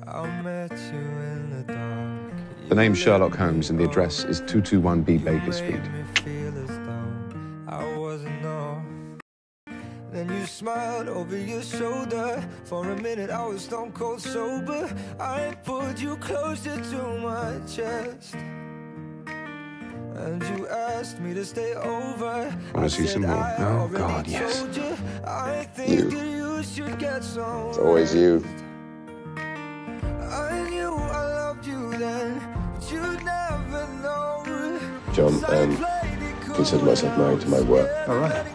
I met you in the dark. The name's Sherlock Holmes and the address is 221B Baker Street. I wasn't know. Then you smiled over your shoulder. For a minute I was stone cold sober. I pulled you closer to my chest, and you asked me to stay over. Want to see some more? Oh, God, yes. I think you should get some. It's always you. I knew I loved you then, but you'd never know. John, consider myself married to my work. All right.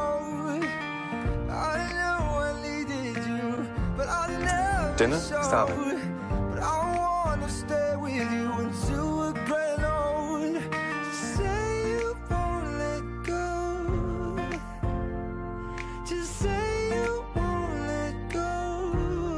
Dinner? Starving. But I want to stay with you until we're grown old. Just say you won't let go. Just say you won't let go.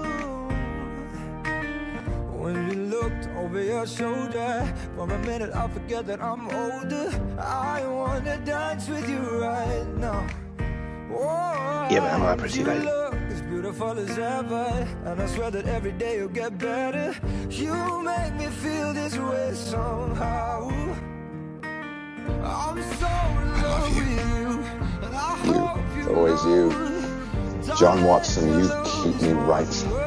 When you looked over your shoulder, for a minute I forget that I'm older. I want to dance with you right now. Whoa, Yeah, but am I pretty lady? As beautiful as ever, and I swear that every day you'll get better. You make me feel this way somehow. I'm so in love with you, and I hope you. It's always you. John Watson, you keep me right.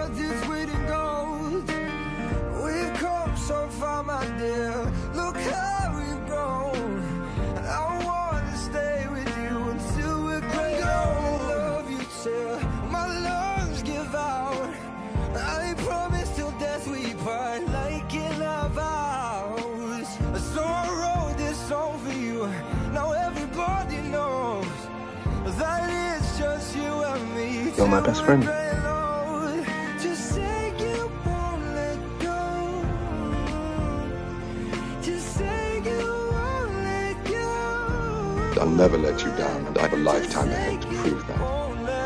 We've come so far, my dear. Look how we've grown, and I want to stay with you until we're grown. I love you till my lungs give out. I promise till death we part, like in our vows. So I wrote this song for you. Now everybody knows that it's just you and me. You're my best friend. Just say you won't let go. Just say you won't let go. I'll never let you down, and I have a lifetime ahead to prove that. Won't let